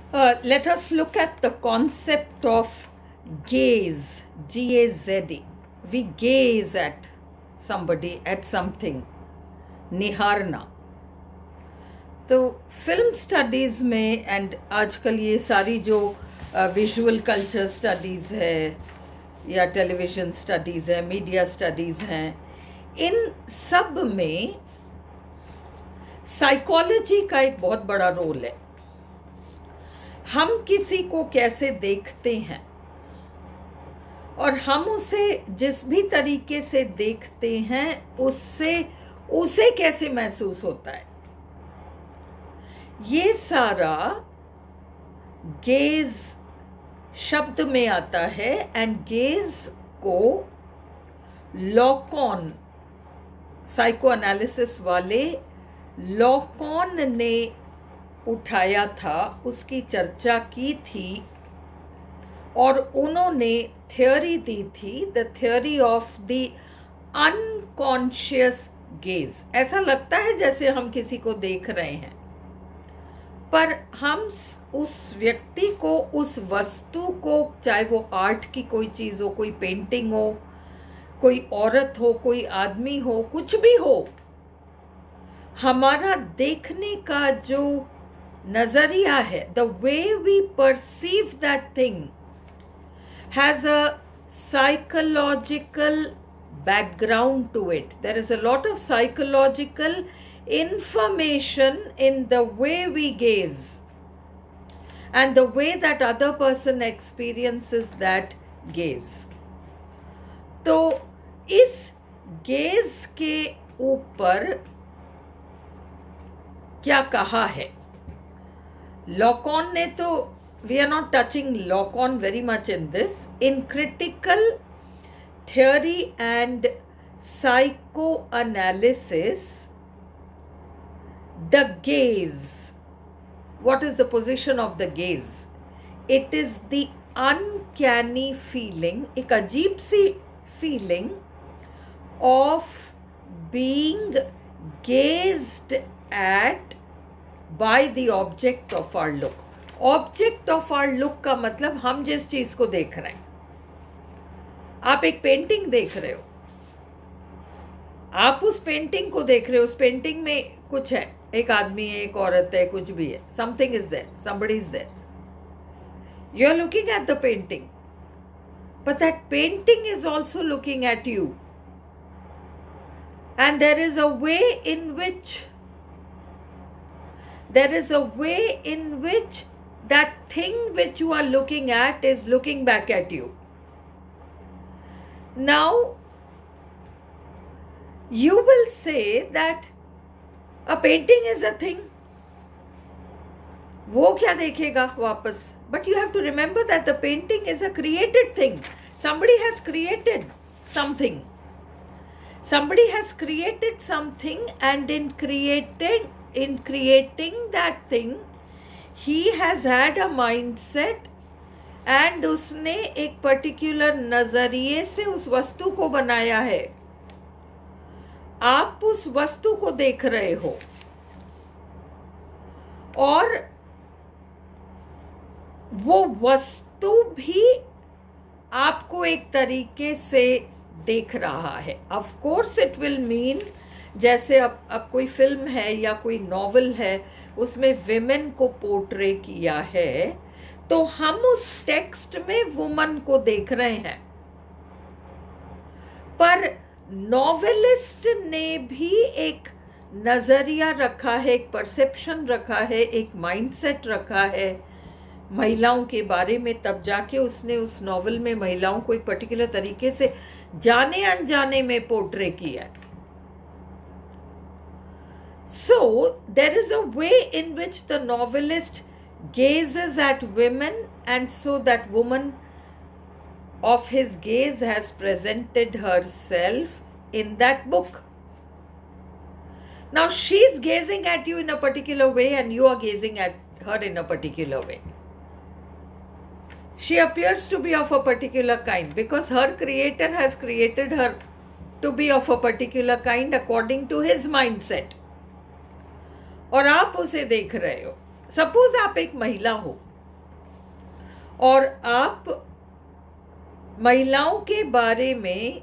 Let us look at the concept of gaze, G-A-Z-E. We gaze at somebody, at something, निहारना. तो film studies में and आजकल ये सारी जो विजुअल कल्चर स्टडीज़ है या टेलीविज़न स्टडीज़ है, मीडिया स्टडीज़ हैं, इन सब में साइकोलॉजी का एक बहुत बड़ा रोल है. हम किसी को कैसे देखते हैं और हम उसे जिस भी तरीके से देखते हैं उससे उसे कैसे महसूस होता है, ये सारा गेज शब्द में आता है. एंड गेज को लॉकॉन, साइको एनालिसिस वाले लॉकॉन ने उठाया था, उसकी चर्चा की थी और उन्होंने थ्योरी दी थी, the theory of the unconscious gaze. ऐसा लगता है जैसे हम किसी को देख रहे हैं, पर हम उस व्यक्ति को, उस वस्तु को, चाहे वो आर्ट की कोई चीज़ हो, कोई पेंटिंग हो, कोई औरत हो, कोई आदमी हो, कुछ भी हो, हमारा देखने का जो नजरिया है, the way we perceive that thing has a psychological background to it. There is a lot of psychological information in the way we gaze and the way that other person experiences that gaze. तो इस gaze के ऊपर क्या कहा है Lacan ने? तो we are not touching Lacan very much in this. In critical theory and psychoanalysis, the gaze, what is the position of the gaze? It is the uncanny feeling, एक अजीब सी feeling of being gazed at by the object of our look. Object of our look का मतलब हम जिस चीज को देख रहे हैं. आप एक पेंटिंग देख रहे हो, आप उस पेंटिंग को देख रहे हो, उस पेंटिंग में कुछ है, एक आदमी है, एक औरत है, कुछ भी है, something is there, somebody is there. You are looking at the painting, but that painting is also looking at you, and there is a way in which that thing which you are looking at is looking back at you. Now, you will say that a painting is a thing. वो क्या देखेगा वापस? But you have to remember that the painting is a created thing. Somebody has created something. Somebody has created something, and in creating that thing, he has had a mindset, and उसने एक particular नजरिए से उस वस्तु को बनाया है. आप उस वस्तु को देख रहे हो और वो वस्तु भी आपको एक तरीके से देख रहा है. Of course it will mean, जैसे अब कोई फिल्म है या कोई नॉवल है, उसमें विमेन को पोर्ट्रे किया है, तो हम उस टेक्स्ट में वुमन को देख रहे हैं. पर नॉवेलिस्ट ने भी एक नजरिया रखा है, एक परसेप्शन रखा है, एक माइंडसेट रखा है महिलाओं के बारे में. तब जाके उसने उस नॉवल में महिलाओं को एक पर्टिकुलर तरीके से जाने अनजाने में पोर्ट्रे किया. So there is a way in which the novelist gazes at women, and so that woman of his gaze has presented herself in that book. Now she's gazing at you in a particular way and you are gazing at her in a particular way. She appears to be of a particular kind because her creator has created her to be of a particular kind according to his mindset. और आप उसे देख रहे हो. Suppose आप एक महिला हो और आप महिलाओं के बारे में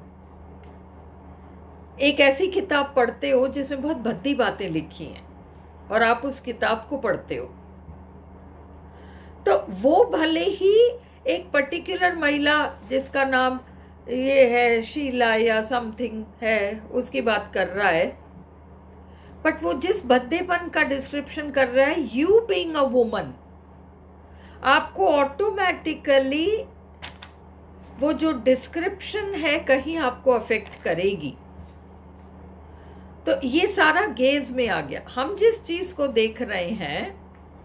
एक ऐसी किताब पढ़ते हो जिसमें बहुत भद्दी बातें लिखी हैं और आप उस किताब को पढ़ते हो, तो वो भले ही एक पर्टिकुलर महिला जिसका नाम ये है शीला या समथिंग है उसकी बात कर रहा है, बट वो जिस भद्देपन का डिस्क्रिप्शन कर रहा है, यू बीइंग अ वुमन, आपको ऑटोमेटिकली वो जो डिस्क्रिप्शन है कहीं आपको अफेक्ट करेगी। तो ये सारा गेज में आ गया। हम जिस चीज को देख रहे हैं,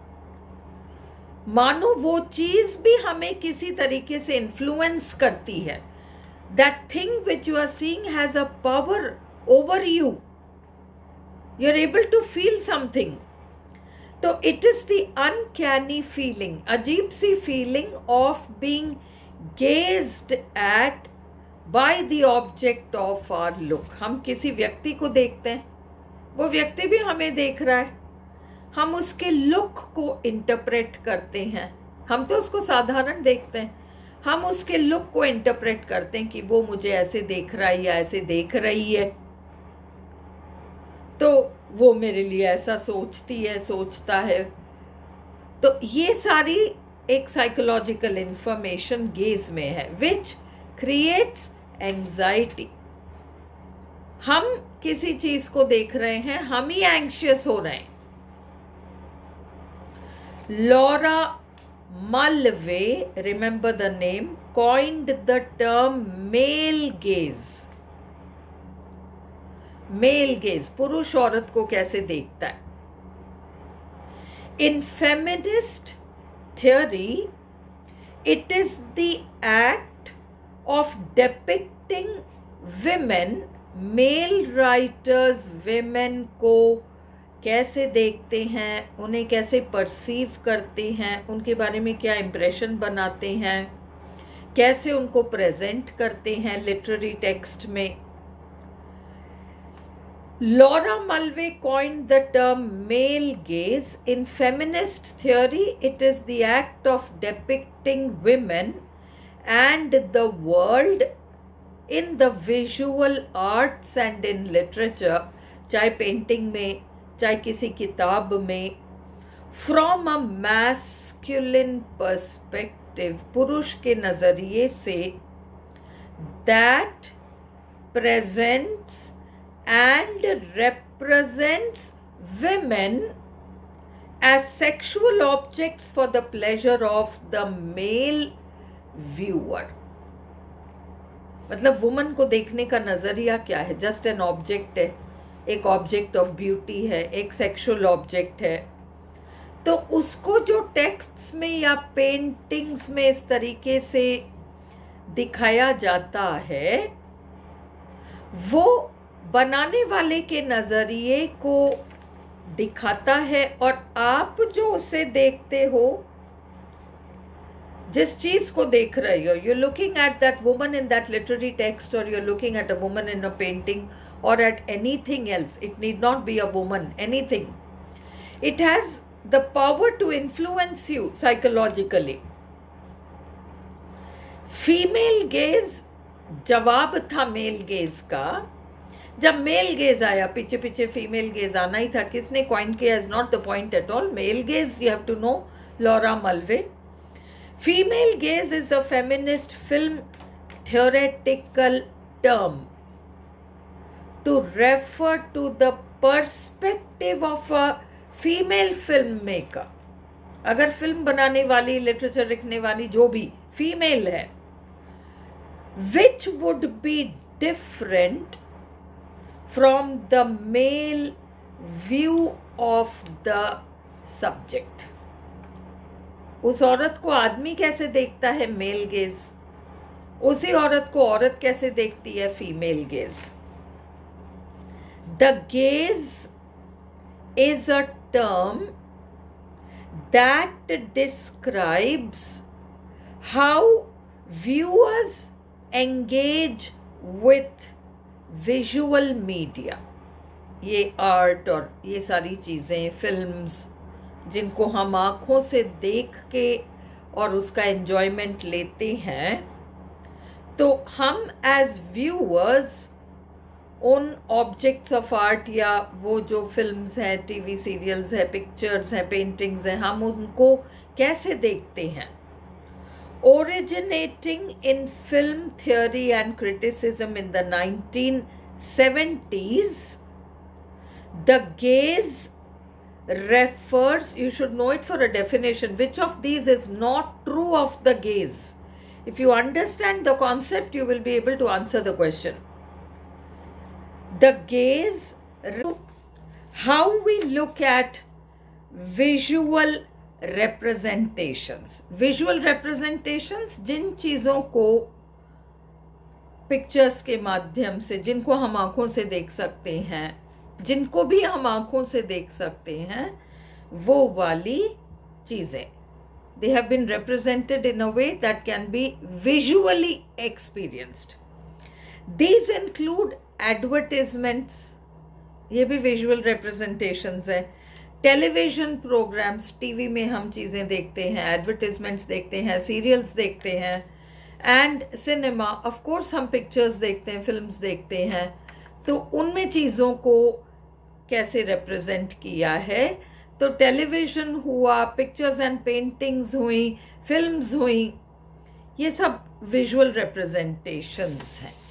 मानो वो चीज भी हमें किसी तरीके से इन्फ्लुएंस करती है। That thing which you are seeing has a power over you, you are able to feel something. तो it is the uncanny feeling, अजीब सी feeling of being gazed at by the object of our look. हम किसी व्यक्ति को देखते हैं, वो व्यक्ति भी हमें देख रहा है, हम उसके लुक को इंटरप्रेट करते हैं। हम तो उसको साधारण देखते हैं, हम उसके लुक को इंटरप्रेट करते हैं कि वो मुझे ऐसे देख रहा है या ऐसे देख रही है, तो वो मेरे लिए ऐसा सोचती है, सोचता है। तो ये सारी एक साइकोलॉजिकल इंफॉर्मेशन गेज में है, विच क्रिएट्स एंजाइटी। हम किसी चीज को देख रहे हैं, हम ही एंग्शियस हो रहे हैं। Laura Mulvey, remember the name, coined the term male gaze। Male gaze, पुरुष औरत को कैसे देखता है। In feminist theory, it is the act of depicting women, male writers women को कैसे देखते हैं, उन्हें कैसे परसीव करते हैं, उनके बारे में क्या इम्प्रेशन बनाते हैं, कैसे उनको प्रेजेंट करते हैं लिटरेरी टेक्स्ट में। Laura Mulvey coined the term male gaze. In feminist theory, it is the act of depicting women and the world in the visual arts and in literature, चाहे painting में, चाहे किसी किताब में, from a masculine perspective, पुरुष के नजरिए से, that presents and represents women as sexual objects for the pleasure of the male viewer। मतलब वुमन को देखने का नजरिया क्या है, जस्ट एन ऑब्जेक्ट है, एक ऑब्जेक्ट ऑफ ब्यूटी है, एक सेक्सुअल ऑब्जेक्ट है। तो उसको जो टेक्स्ट्स में या पेंटिंग्स में इस तरीके से दिखाया जाता है, वो बनाने वाले के नजरिए को दिखाता है, और आप जो उसे देखते हो, जिस चीज को देख रहे हो, you looking at that woman in that literary text, और you looking at a woman in a painting, और at anything else, it need not be a woman, anything, it has the power to influence you psychologically. Female gaze जवाब था male gaze का। जब male gaze आया, पीछे पीछे female gauge आना ही था, किसने कॉइन किया is not the point at all. Male gaze, you have to know Laura Mulvey. Female gaze is a feminist film theoretical term to refer to the perspective of a female filmmaker। अगर फिल्म बनाने वाली, literature लिखने वाली जो भी female है, which would be different from the male view of the subject। उस औरत को आदमी कैसे देखता है, मेल गेज, उसी औरत को औरत कैसे देखती है, female gaze. The gaze is a term that describes how viewers engage with visual media। ये आर्ट और ये सारी चीज़ें, फिल्म्स, जिनको हम आँखों से देख के और उसका एन्जॉयमेंट लेते हैं, तो हम एज व्यूअर्स उन ऑब्जेक्ट्स ऑफ आर्ट या वो जो फिल्म्स हैं, टीवी सीरियल्स हैं, पिक्चर्स हैं, पेंटिंग्स हैं, हम उनको कैसे देखते हैं? Originating in film theory and criticism in the 1970s, the gaze refers, you should know it for a definition, which of these is not true of the gaze? If you understand the concept, you will be able to answer the question. The gaze, how we look at visual representations. Visual representations, जिन चीज़ों को pictures के माध्यम से, जिनको हम आँखों से देख सकते हैं, जिनको भी हम आँखों से देख सकते हैं, वो वाली चीज़ें, they have been represented in a way that can be visually experienced. These include advertisements, ये भी visual representations है. टेलीविज़न प्रोग्राम्स, टीवी में हम चीज़ें देखते हैं, एडवर्टिजमेंट्स देखते हैं, सीरियल्स देखते हैं, एंड सिनेमा, ऑफ कोर्स हम पिक्चर्स देखते हैं, फिल्म्स देखते हैं. तो उनमें चीज़ों को कैसे रिप्रेजेंट किया है? तो टेलीविज़न हुआ, पिक्चर्स एंड पेंटिंग्स हुई, फिल्म्स हुई, ये सब विजुअल रिप्रेजेंटेशंस हैं.